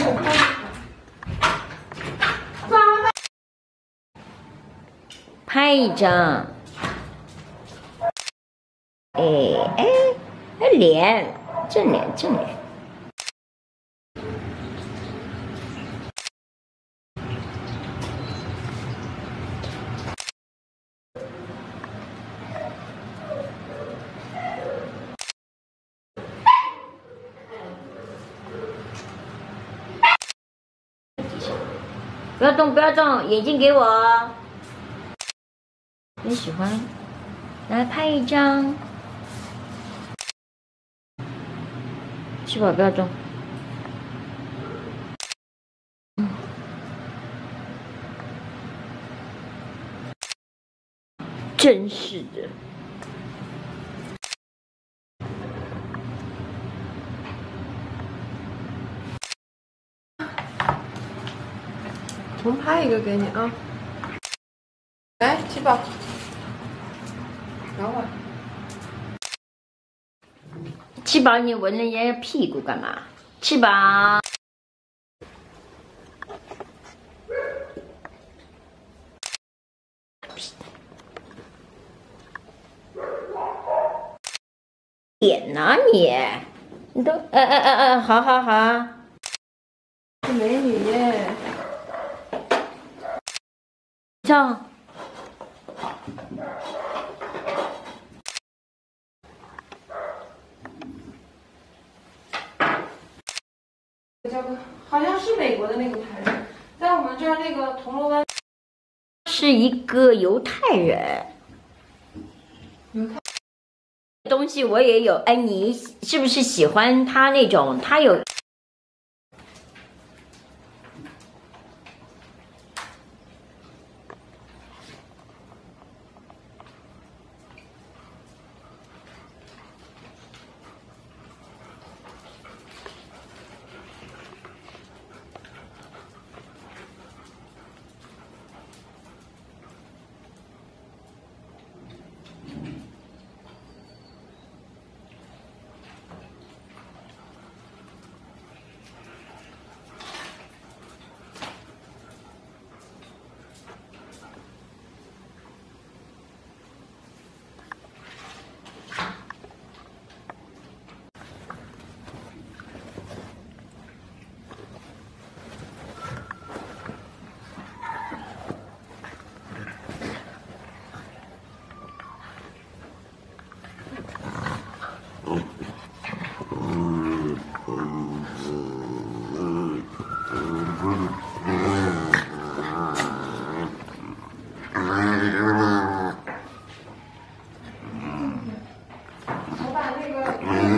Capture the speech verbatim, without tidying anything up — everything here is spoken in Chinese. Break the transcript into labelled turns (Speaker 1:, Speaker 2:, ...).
Speaker 1: 我拍一下。
Speaker 2: 拍一张。哎哎，那脸，正脸正脸。不要动，不要动，眼睛给我。你喜欢？来拍一张。吃饱，不要动。嗯。真是的。
Speaker 1: 重拍一个给你啊！来，七宝，等会儿。
Speaker 2: 七宝，你闻人家屁股干嘛？七宝，脸呢你？你都呃呃呃呃，好好好。
Speaker 1: 是美女耶！
Speaker 2: 照。
Speaker 1: 叫个好像是美国的那个牌子，在我们这儿那个铜锣湾
Speaker 2: 是一个犹太人。
Speaker 1: 犹太
Speaker 2: 东西我也有，哎，你是不是喜欢他那种？他有。
Speaker 1: 我把那个。